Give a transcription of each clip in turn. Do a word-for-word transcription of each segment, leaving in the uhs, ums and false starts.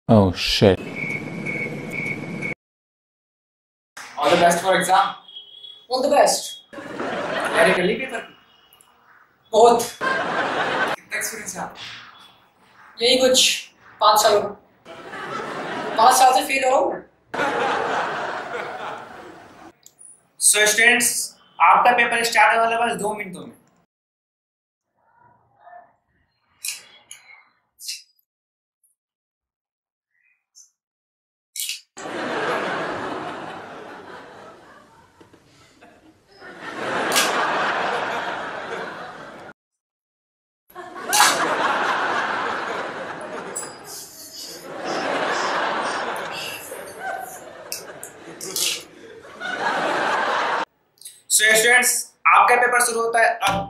Oh shit. All the best for exam. All the best. तैयारी कर ली paper की? बहुत। कितना एक्सपीरियंस है आपको? यही कुछ पाँच साल हो पाँच साल से फेल हो रहा हूँ। सो स्टूडेंट्स, आपका पेपर स्टार्ट होने वाला बस दो मिनटों में। सो स्टूडेंट्स, आपका पेपर शुरू होता है अब।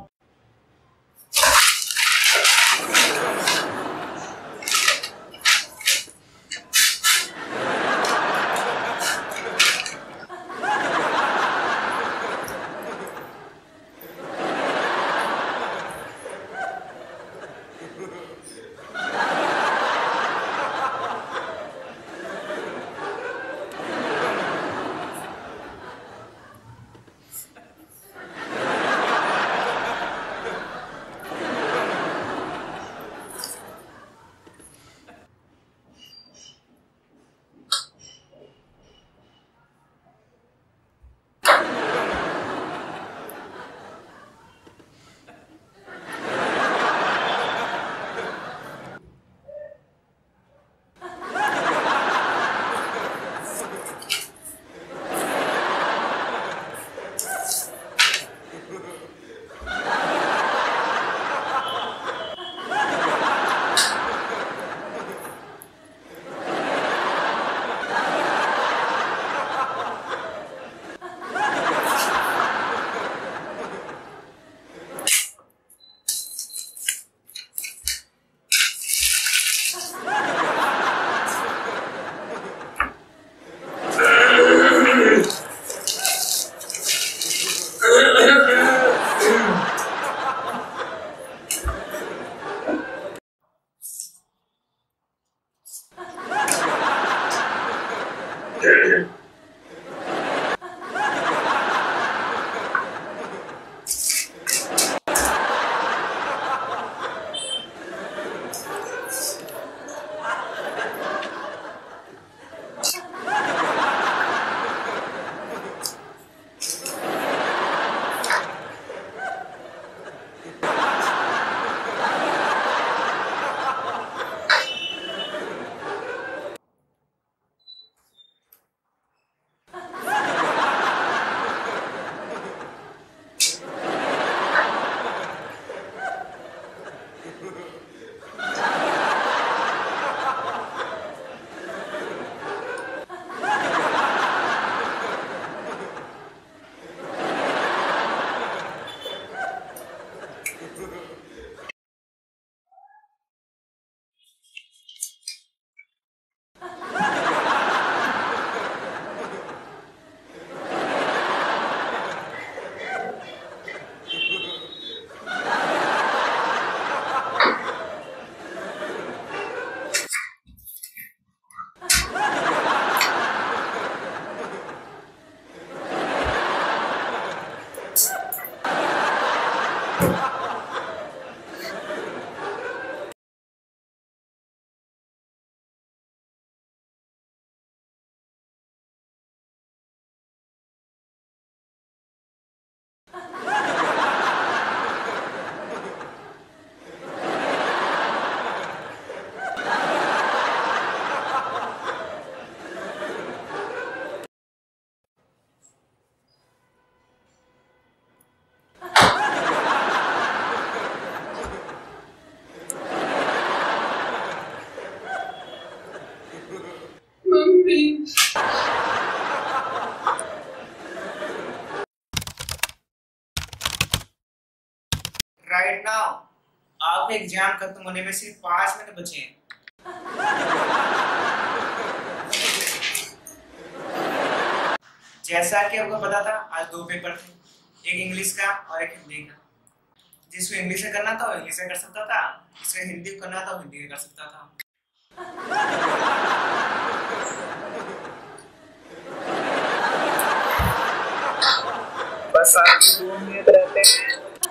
राइट नाउ आपके एग्जाम खत्म होने में सिर्फ पांच मिनट बचे हैं। जैसा कि आपको पता था, आज दो पेपर थे, एक इंग्लिश का और एक हिंदी का। जिसको इंग्लिश में करना था वो इंग्लिश में कर सकता था, जिसको हिंदी करना था वो हिंदी में कर सकता था। दो मिनट रहते हैं।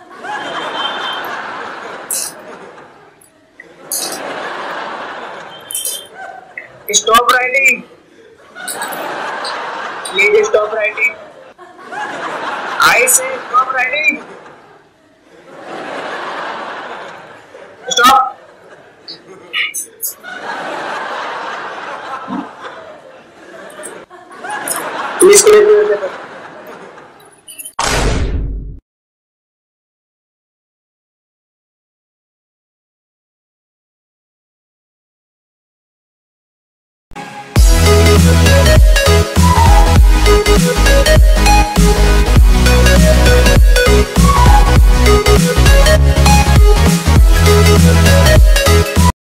Stop writing, please stop writing. I say stop writing, stop. Please clear